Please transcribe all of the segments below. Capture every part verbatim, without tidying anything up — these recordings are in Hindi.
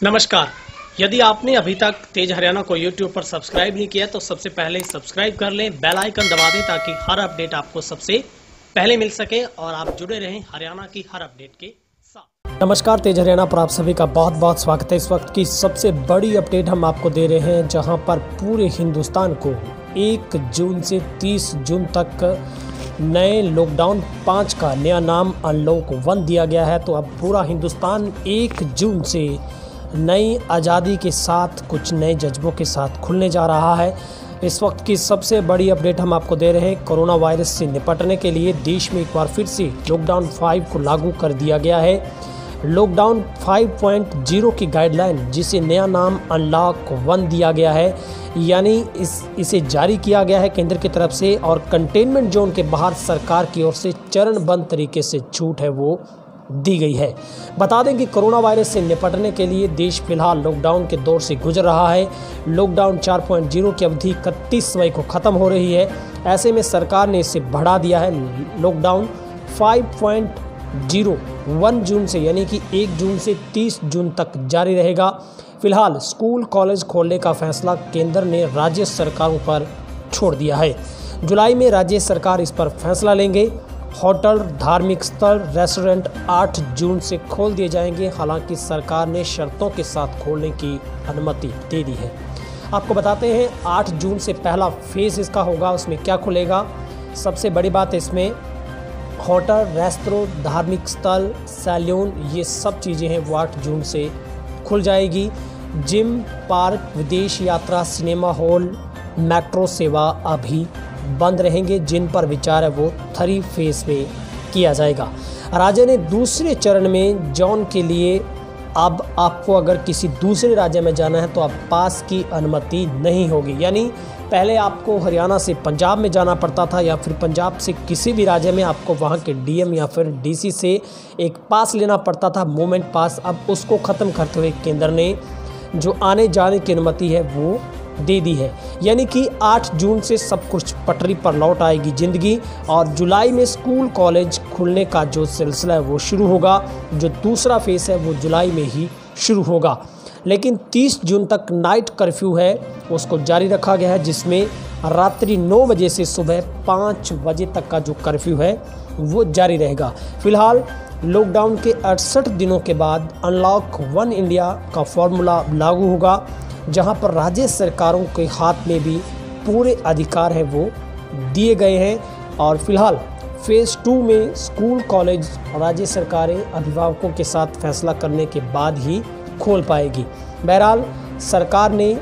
नमस्कार। यदि आपने अभी तक तेज हरियाणा को यूट्यूब पर सब्सक्राइब नहीं किया तो सबसे पहले सब्सक्राइब कर लें, बेल आइकन दबा दें ताकि हर अपडेट आपको सबसे पहले मिल सके और आप जुड़े रहें हरियाणा की हर अपडेट के साथ। नमस्कार, तेज हरियाणा पर आप सभी का बहुत बहुत स्वागत है। इस वक्त की सबसे बड़ी अपडेट हम आपको दे रहे हैं, जहां पर पूरे हिंदुस्तान को एक जून से तीस जून तक नए लॉकडाउन पाँच का नया नाम अनलॉक वन दिया गया है। तो अब पूरा हिंदुस्तान एक जून से नई आज़ादी के साथ कुछ नए जज्बों के साथ खुलने जा रहा है। इस वक्त की सबसे बड़ी अपडेट हम आपको दे रहे हैं। कोरोना वायरस से निपटने के लिए देश में एक बार फिर से लॉकडाउन फाइव को लागू कर दिया गया है। लॉकडाउन फाइव पॉइंट ज़ीरो की गाइडलाइन, जिसे नया नाम अनलॉक वन दिया गया है, यानी इस इसे जारी किया गया है केंद्र की तरफ से, और कंटेनमेंट जोन के बाहर सरकार की ओर से चरणबद्ध तरीके से छूट है वो दी गई है। बता दें कि कोरोना वायरस से निपटने के लिए देश फिलहाल लॉकडाउन के दौर से गुजर रहा है। लॉकडाउन चार पॉइंट ज़ीरो की अवधि इकतीस मई को ख़त्म हो रही है। ऐसे में सरकार ने इसे बढ़ा दिया है। Lockdown five point zero one June से, यानी कि एक जून से तीस जून तक जारी रहेगा। फिलहाल स्कूल कॉलेज खोलने का फैसला केंद्र ने राज्य सरकारों पर छोड़ दिया है। जुलाई में राज्य सरकार इस पर फैसला लेंगे। होटल, धार्मिक स्थल, रेस्टोरेंट आठ जून से खोल दिए जाएंगे। हालांकि सरकार ने शर्तों के साथ खोलने की अनुमति दे दी है। आपको बताते हैं आठ जून से पहला फेज इसका होगा। उसमें क्या खुलेगा? सबसे बड़ी बात इसमें होटल, रेस्टोरेंट, धार्मिक स्थल, सैलून, ये सब चीज़ें हैं वो आठ जून से खुल जाएगी। जिम, पार्क, विदेश यात्रा, सिनेमा हॉल, मेट्रो सेवा अभी बंद रहेंगे, जिन पर विचार है वो थ्री फेज में किया जाएगा। राज्य ने दूसरे चरण में जोन के लिए अब आपको अगर किसी दूसरे राज्य में जाना है तो अब पास की अनुमति नहीं होगी। यानी पहले आपको हरियाणा से पंजाब में जाना पड़ता था, या फिर पंजाब से किसी भी राज्य में आपको वहां के डीएम या फिर डीसी से एक पास लेना पड़ता था, मूवमेंट पास। अब उसको ख़त्म करते हुए केंद्र ने जो आने जाने की अनुमति है वो दे दी है। यानी कि आठ जून से सब कुछ पटरी पर लौट आएगी ज़िंदगी, और जुलाई में स्कूल कॉलेज खुलने का जो सिलसिला है वो शुरू होगा। जो दूसरा फेज़ है वो जुलाई में ही शुरू होगा। लेकिन तीस जून तक नाइट कर्फ्यू है उसको जारी रखा गया है, जिसमें रात्रि नौ बजे से सुबह पाँच बजे तक का जो कर्फ्यू है वो जारी रहेगा। फिलहाल लॉकडाउन के अड़सठ दिनों के बाद अनलॉक वन इंडिया का फॉर्मूला लागू होगा, जहां पर राज्य सरकारों के हाथ में भी पूरे अधिकार हैं वो दिए गए हैं। और फिलहाल फेज़ टू में स्कूल कॉलेज राज्य सरकारें अभिभावकों के साथ फैसला करने के बाद ही खोल पाएगी। बहरहाल सरकार ने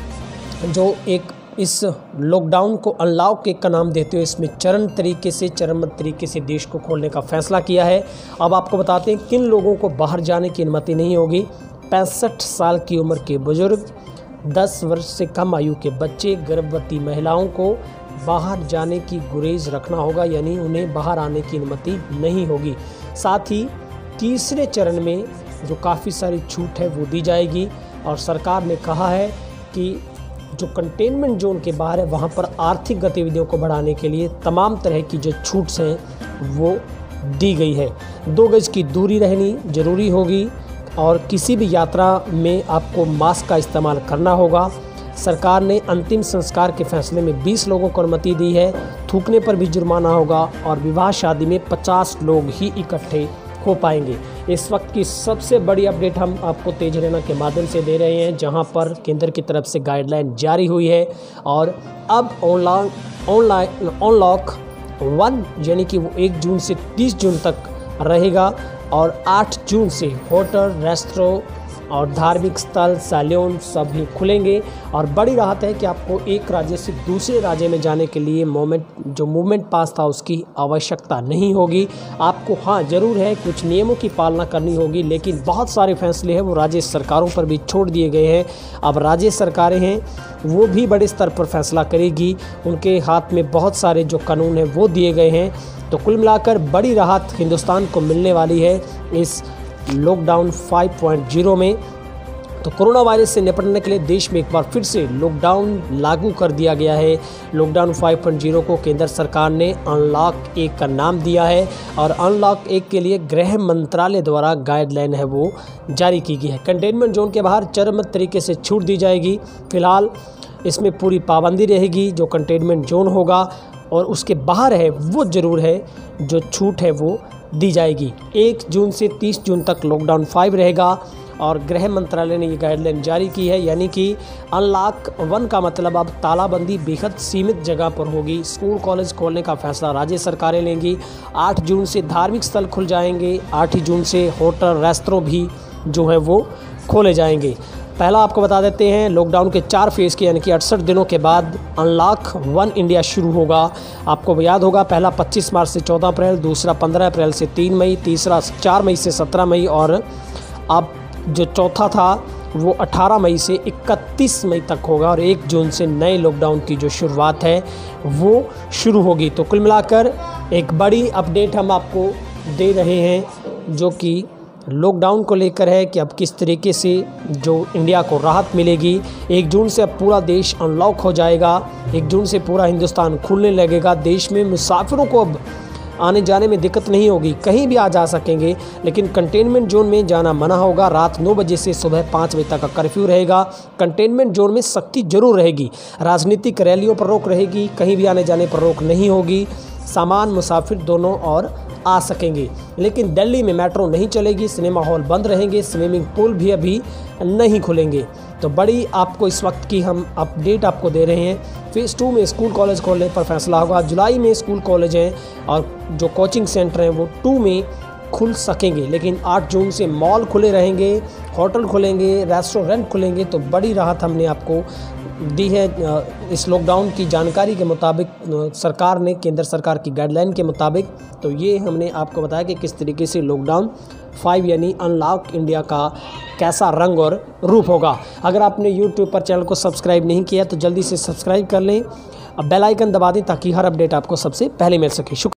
जो एक इस लॉकडाउन को अनलॉक एक का नाम देते हुए इसमें चरण तरीके से चरणबद्ध तरीके से देश को खोलने का फैसला किया है। अब आपको बताते हैं किन लोगों को बाहर जाने की अनुमति नहीं होगी। पैंसठ साल की उम्र के बुजुर्ग, दस वर्ष से कम आयु के बच्चे, गर्भवती महिलाओं को बाहर जाने की गुरेज रखना होगा, यानी उन्हें बाहर आने की अनुमति नहीं होगी। साथ ही तीसरे चरण में जो काफ़ी सारी छूट है वो दी जाएगी, और सरकार ने कहा है कि जो कंटेनमेंट जोन के बाहर है वहाँ पर आर्थिक गतिविधियों को बढ़ाने के लिए तमाम तरह की जो छूट्स हैं वो दी गई है। दो गज की दूरी रहनी जरूरी होगी, और किसी भी यात्रा में आपको मास्क का इस्तेमाल करना होगा। सरकार ने अंतिम संस्कार के फैसले में बीस लोगों को अनुमति दी है। थूकने पर भी जुर्माना होगा, और विवाह शादी में पचास लोग ही इकट्ठे हो पाएंगे। इस वक्त की सबसे बड़ी अपडेट हम आपको तेज हरियाणा के माध्यम से दे रहे हैं, जहां पर केंद्र की तरफ से गाइडलाइन जारी हुई है, और अब ऑनलाइन ऑनलाइन अनलॉक वन यानी कि वो एक जून से तीस जून तक रहेगा, और आठ जून से होटल, रेस्टोरेंट और धार्मिक स्थल, सैलून सभी खुलेंगे। और बड़ी राहत है कि आपको एक राज्य से दूसरे राज्य में जाने के लिए मोमेंट जो मूवमेंट पास था उसकी आवश्यकता नहीं होगी। आपको हाँ ज़रूर है कुछ नियमों की पालना करनी होगी, लेकिन बहुत सारे फैसले हैं वो राज्य सरकारों पर भी छोड़ दिए गए हैं। अब राज्य सरकारें हैं वो भी बड़े स्तर पर फैसला करेगी, उनके हाथ में बहुत सारे जो कानून हैं वो दिए गए हैं। तो कुल मिलाकर बड़ी राहत हिंदुस्तान को मिलने वाली है इस लॉकडाउन फाइव पॉइंट ज़ीरो में। तो कोरोना वायरस से निपटने के लिए देश में एक बार फिर से लॉकडाउन लागू कर दिया गया है। लॉकडाउन फाइव पॉइंट ज़ीरो को केंद्र सरकार ने अनलॉक एक का नाम दिया है और अनलॉक एक के लिए गृह मंत्रालय द्वारा गाइडलाइन है वो जारी की गई है। कंटेनमेंट जोन के बाहर चरम तरीके से छूट दी जाएगी। फिलहाल इसमें पूरी पाबंदी रहेगी। जो कंटेनमेंट जोन होगा और उसके बाहर है वो ज़रूर है जो छूट है वो दी जाएगी। एक जून से तीस जून तक लॉकडाउन फाइव रहेगा और गृह मंत्रालय ने ये गाइडलाइन जारी की है, यानी कि अनलॉक वन का मतलब अब तालाबंदी बेहद सीमित जगह पर होगी। स्कूल कॉलेज खोलने का फैसला राज्य सरकारें लेंगी। आठ जून से धार्मिक स्थल खुल जाएंगे। आठ जून से होटल रेस्तरां भी जो है वो खोले जाएंगे। पहला आपको बता देते हैं, लॉकडाउन के चार फेज़ के यानी कि अड़सठ दिनों के बाद अनलॉक वन इंडिया शुरू होगा। आपको याद होगा पहला पच्चीस मार्च से चौदह अप्रैल, दूसरा पंद्रह अप्रैल से तीन मई, तीसरा चार मई से सत्रह मई और अब जो चौथा था वो अठारह मई से इकतीस मई तक होगा और एक जून से नए लॉकडाउन की जो शुरुआत है वो शुरू होगी। तो कुल मिलाकर एक बड़ी अपडेट हम आपको दे रहे हैं जो कि लॉकडाउन को लेकर है कि अब किस तरीके से जो इंडिया को राहत मिलेगी। एक जून से अब पूरा देश अनलॉक हो जाएगा। एक जून से पूरा हिंदुस्तान खुलने लगेगा। देश में मुसाफिरों को अब आने जाने में दिक्कत नहीं होगी, कहीं भी आ जा सकेंगे, लेकिन कंटेनमेंट जोन में जाना मना होगा। रात नौ बजे से सुबह पाँच बजे तक का कर्फ्यू रहेगा। कंटेनमेंट जोन में सख्ती जरूर रहेगी। राजनीतिक रैलियों पर रोक रहेगी, कहीं भी आने जाने पर रोक नहीं होगी। सामान मुसाफिर दोनों और आ सकेंगे, लेकिन दिल्ली में मेट्रो नहीं चलेगी। सिनेमा हॉल बंद रहेंगे। स्विमिंग पूल भी अभी नहीं खुलेंगे। तो बड़ी आपको इस वक्त की हम अपडेट आपको दे रहे हैं। फेज़ टू में स्कूल कॉलेज खोलने पर फैसला होगा। जुलाई में स्कूल कॉलेज हैं और जो कोचिंग सेंटर हैं वो टू में खुल सकेंगे, लेकिन आठ जून से मॉल खुले रहेंगे, होटल खुलेंगे, रेस्टोरेंट खुलेंगे। तो बड़ी राहत हमने आपको दी है इस लॉकडाउन की जानकारी के मुताबिक सरकार ने, केंद्र सरकार की गाइडलाइन के मुताबिक। तो ये हमने आपको बताया कि किस तरीके से लॉकडाउन फाइव यानी अनलॉक इंडिया का कैसा रंग और रूप होगा। अगर आपने यूट्यूब पर चैनल को सब्सक्राइब नहीं किया तो जल्दी से सब्सक्राइब कर लें। अब बेल आइकन दबा दें ताकि हर अपडेट आपको सबसे पहले मिल सके। शुक्रिया।